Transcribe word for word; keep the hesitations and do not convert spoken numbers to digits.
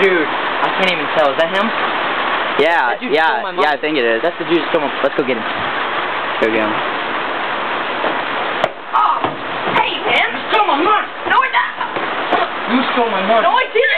dude. I can't even tell. Is that him? Yeah, that yeah, yeah, I think it is. That's the dude. Come on, let's go get him. Go get him. Oh, hey, man! You stole my money! No, I didn't! You stole my money! No, I didn't!